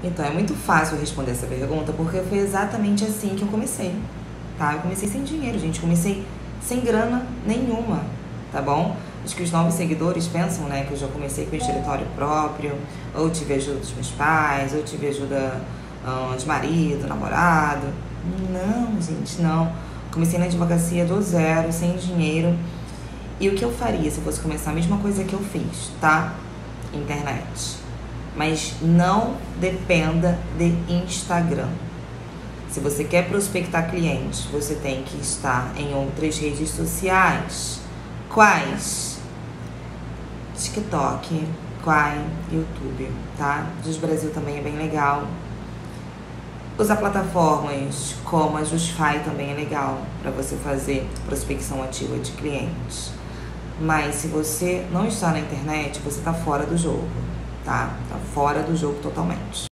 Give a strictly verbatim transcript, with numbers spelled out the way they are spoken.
Então, é muito fácil responder essa pergunta porque foi exatamente assim que eu comecei, tá? Eu comecei sem dinheiro, gente. Comecei sem grana nenhuma, tá bom? Acho que os novos seguidores pensam, né, que eu já comecei com escritório próprio, ou tive ajuda dos meus pais, ou tive ajuda hum, de marido, namorado. Não, gente, não. Comecei na advocacia do zero, sem dinheiro. E o que eu faria se eu fosse começar a mesma coisa que eu fiz, tá? Internet. Mas não dependa de Instagram. Se você quer prospectar clientes, você tem que estar em outras redes sociais. Quais? TikTok, Quai, YouTube, tá? Jus Brasil também é bem legal. Usar plataformas como a Justify também é legal para você fazer prospecção ativa de clientes. Mas se você não está na internet, você está fora do jogo, tá? Tá fora do jogo totalmente.